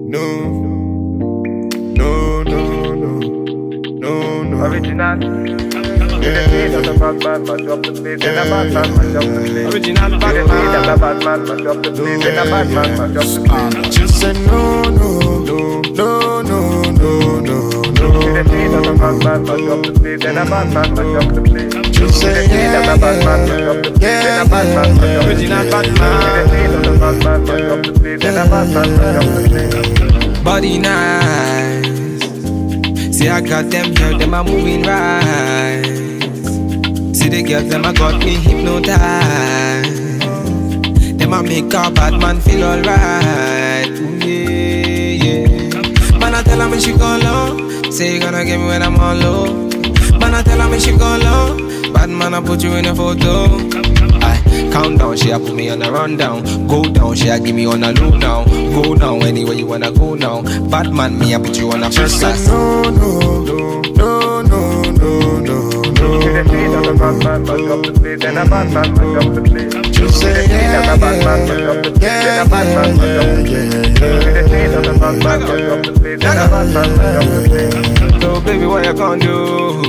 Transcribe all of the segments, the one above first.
Original. Original bad man, mash up the place. Then a bad man, mash up the place. Original bad man, mash up the place. Then a bad man, mash up the place. Just say no, no, no, no, no, no, no, no. Original bad man, mash up the place. Then a bad man, mash up the place. Just say yeah, bad man, mash up the place. Then a bad man, mash up the place. Original bad man, mash up the place. Then a bad man, mash up the place. Body nice. See I got them here, them are moving right. See the girls, them a got me hypnotized. Them a make a bad man feel alright. Ooh, yeah, yeah. Man I tell her me she go low. Say you gonna get me when I'm all low. Man I tell her me she go low. Bad man I put you in a photo. Count down, she a put me on a rundown. Go down, she a give me on a low now. Go down anywhere you wanna go now. Bad man, me a put you on a first class. No, no, no, no, no, no, no. Original bad man, mash up the place. Then a bad man, mash up the place. Just say yeah, bad man, mash up the place. Then a bad man, mash up the place. Original bad man, mash up the place. Then a bad man, mash up the place. So baby, what you gonna do?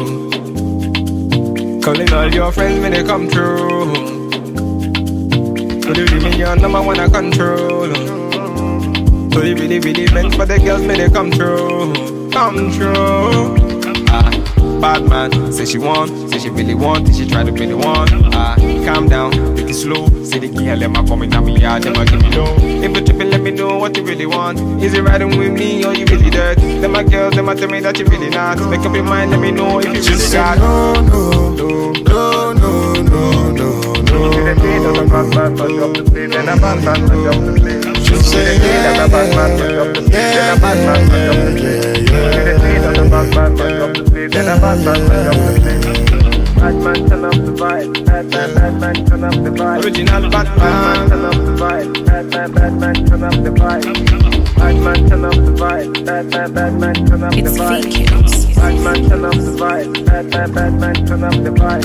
Calling all your friends when they come through. So you give me your number one I control. So you really, really meant for the girls when they come through. Come through. Bad man, say she want, say she really want, say she try to be the one. Calm down, take it slow. Say the girl, them a coming at me hard, them a give me low. If you tripping, let me know what you really want. Is it riding with me or you really dirt? Them a girls, them a tell me that you really not. Make up your mind, let me know if you really got. No, no, no, no, no, no, no. Original bad man, mash up the place. Then a bad man, mash up the place. Just say yeah, bad man, mash up the place. Then a bad man, mash up the place. Original bad man, mash up the place. Then a bad man, mash up the place. Bad man, turn up the vibe. Bad man, turn up the vibe. Original bad man, turn up the vibe. Bad man, turn up the vibe. Bad man, turn up the vibe. Bad man, turn up the It's vibe. fake kills. Bad man, turn up the vibe. Bad man, turn up the vibe.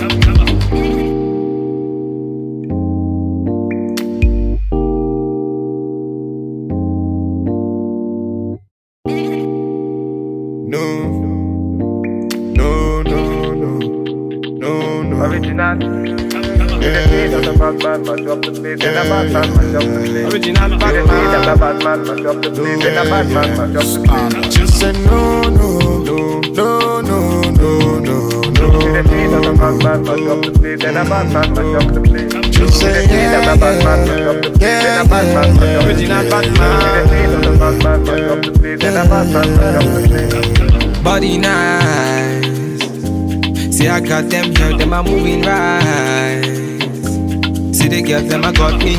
Original. Original bad man, mash up the place. Then a bad man, mash up the place. Original bad man. Bad man, mash up the place. Then a bad man, mash up the place. just say no, no, no, no, no, no, no, no. Original bad man, mash up the place. Then a bad man, mash up the place. Just say yeah, bad man, mash up the place. Then a bad man, mash up the place. Original bad man. Original bad man, mash up the place. Then a bad man, mash up the place. Body nice. See I got them here, them a moving right. See the girls, them a got me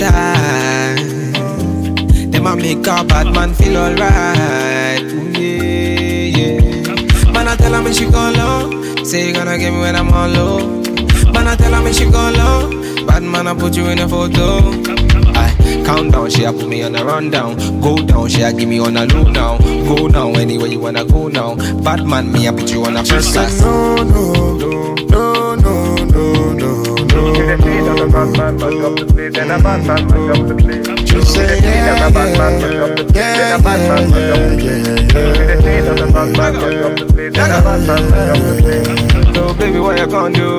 hypnotized. Them a make a bad man feel alright. Ooh, yeah, yeah. Man I tell her me she go low. Say you gonna get me when I'm all low. Man I tell her me she go low. Bad man I put you in a photo. Count down, she a put me on a rundown. Go down, she a give me on a low now. Go down anywhere you wanna go now. Bad man, me a put you on a first class. no, no, no, no, no, no, no. Original bad man, mash up the place. Then a bad man, mash up the place. Just say yeah, bad man, mash up the place. Then a bad man, mash up the place. Original bad man, mash up the place. Then a bad man, mash up the place. So baby, what you gonna do?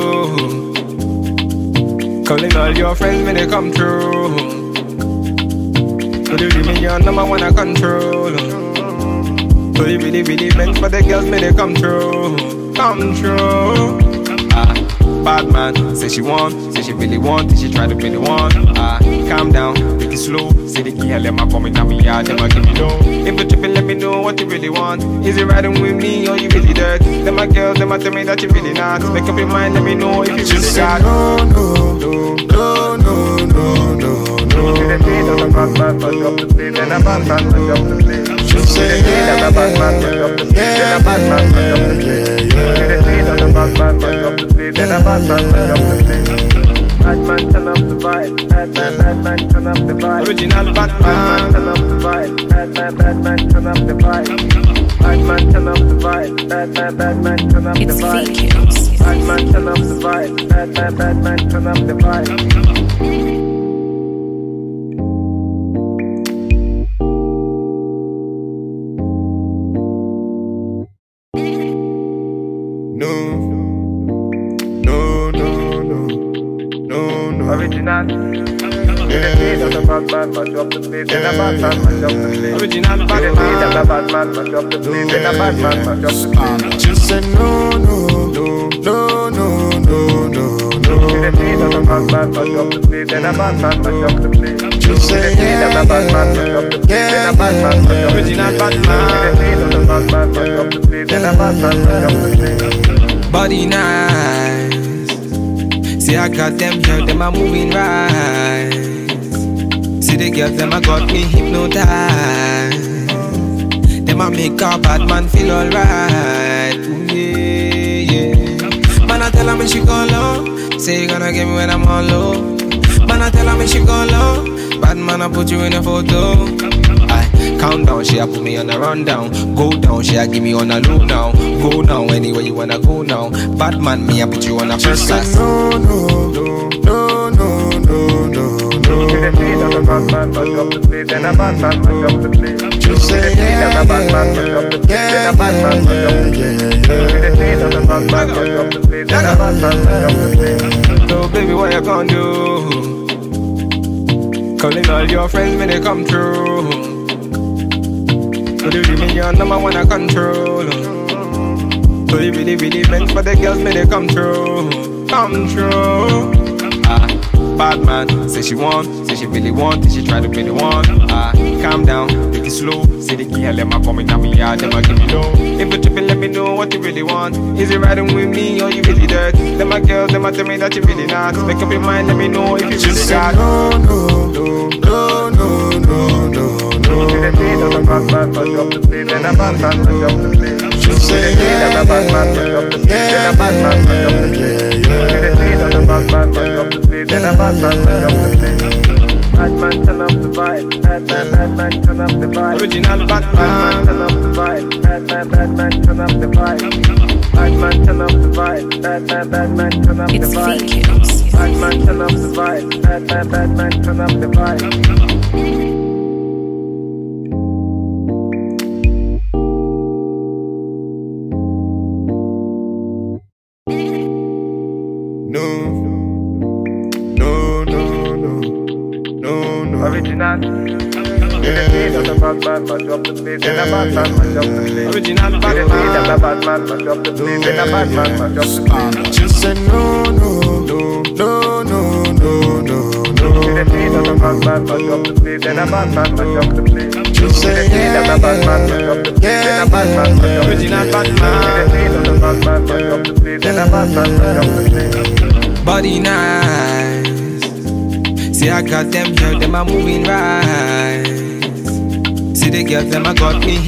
Calling all your friends when they come through. So you give me your number one I control. So you really, really meant for the girls when they come through. Come through. Bad man, say she want, say she really want, say she try to be the one. Calm down, take it slow. Say the girl, them a coming at me hard, them a give me low. If you tripping, let me know what you really want. Is it riding with me or you really dirt? Them a girls, them a tell me that you really not. Make up your mind, let me know if you really got. no, no, no, no, no, no, no. Original bad man, mash up the place. Then a bad man, mash up the place. Just say yeah, bad man, mash up the place. Then a bad man, mash up the place. Original bad man, mash up the place. Then a bad man, mash up the place. Bad man, turn up the vibe. Bad man, turn up the vibe. Original bad man. Turn up the vibe. Bad man, turn up the vibe. Bad man, turn up the vibe. Bad man, turn up the It's vibe. fake kills. Bad man, turn up the vibe. Bad man, turn up the vibe. mash up the place. Then a bad man mash up the place. Original bad man. Then a bad man mash up the place. Then a bad man mash up the place. Just say no, no, no, no, no, no, no, no. Then a bad man mash up the place. Then a bad man mash up the place. Just say Then a bad man mash up the place. Then a bad man mash up the place. Original bad man. Then a bad man mash up the place. Then a bad man mash up the place. Body nice. See, I got them here, them are moving right. See the girls, them a got me hypnotized. Them a make a bad man feel alright. Ooh, yeah, yeah. Man, I tell her me she go low. Say you gonna get me when I'm on low. Man, I tell her me she go low. Bad man, I put you in a photo. I count down, she a put me on a rundown. Go down, she a give me on a low now. Go now, anywhere you wanna go now. Bad man, me a put you on a first class. no, no, no, no, no, no, no, no. Then a bad man mash up the place. Then a bad man mash up the place. Just say Then a bad man mash up the place. Then a bad man mash up the place. Then a bad man mash up the place. Then a bad man mash up the place. So baby, what you gonna do? Calling all your friends when they come through. So you really your number one I control. So you really, really meant for the girls when they come through. Come through. Bad man, say she want, say she really want, say she try to be the one. Calm down, take it slow. Say the girl, let me come in on me yard, them a give me low. If you tripping, let me know what you really want. Is it riding with me or you really dirt? Them my girls, them a tell me that you really not. Make up your mind, let me know if you really got. no, no, no, no, no, no, no, no. Then a bad man mash up the place. Then a bad man mash up the place. Just say Then a bad man mash up the place. Then a bad man mash up the place. Then a bad man mash up the place. Then a bad man mash up the place. Bad man turn up the vibe. Bad man turn up the vibe. Original bad Bad man man. turn up the vibe. Bad man turn up the vibe. Bad man turn up the vibe. Bad man turn up the It's vibe. Fake. Bad man turn up the vibe. Bad man turn up the vibe. no, no, no, no, no, no. Original. Then a bad man mash up the place. Then a bad man mash up the place. Original bad Then a man. bad man mash up the place. Then a bad man mash up the place. Just say no, no, no, no, no, no, no, no. Then a bad man mash up the place. Then a bad man mash up the place. Just say Then a bad man mash up the place. Then a bad man mash up the place. Original bad man. Then a bad man mash up the place. Then a bad man mash up the place. Body nice. See, I got them here, them are moving right. See the girls, them a got me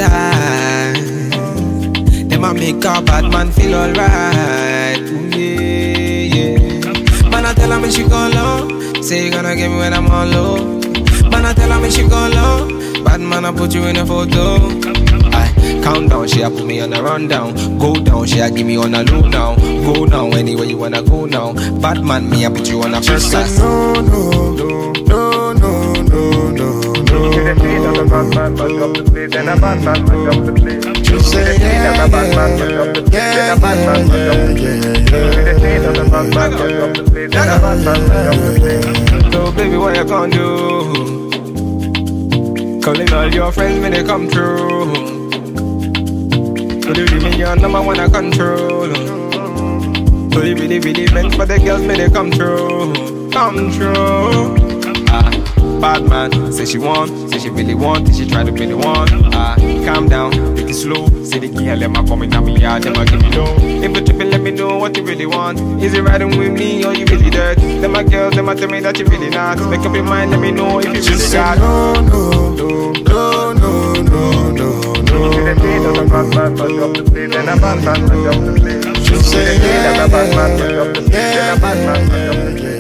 hypnotized. Them a make a bad man feel alright. Ooh, yeah, yeah. Man, I tell her me she go low. Say you gonna get me when I'm on low. Man, I tell her me she go low. Bad man, I put you in a photo. I count down, she a put me on a rundown. Go down, she a give me on a low now. Go now, anywhere you wanna go now. Bad man, me a put you on a first class. no, no, no, no, no, no, no, no. Then a bad man mash up the place. Then a bad man mash up the place. Just say Then a bad man mash up the place. Then a bad man mash up the place. Then a bad man mash up the place. Then a bad man mash up the place. So baby, what you gonna do? Calling all your friends when they come through. So you give me your number one I control. So you really, really meant for the girls when they come through. Come through. Bad man, say she want, say she really want, say she try to be the one. Calm down, take it slow. Say the girl, let me come in on me yard, them a give me low. If you tripping, let me know what you really want. Is it riding with me or you really dirt? Them my girls, them a tell me that you really not. Make up your mind, let me know if you really Just say got. no, no, no, no, no, no, no, no. Then a bad man mash up the place. Then a bad man mash up the place. Just say Then a bad man mash up the place. Then a bad man mash up the place.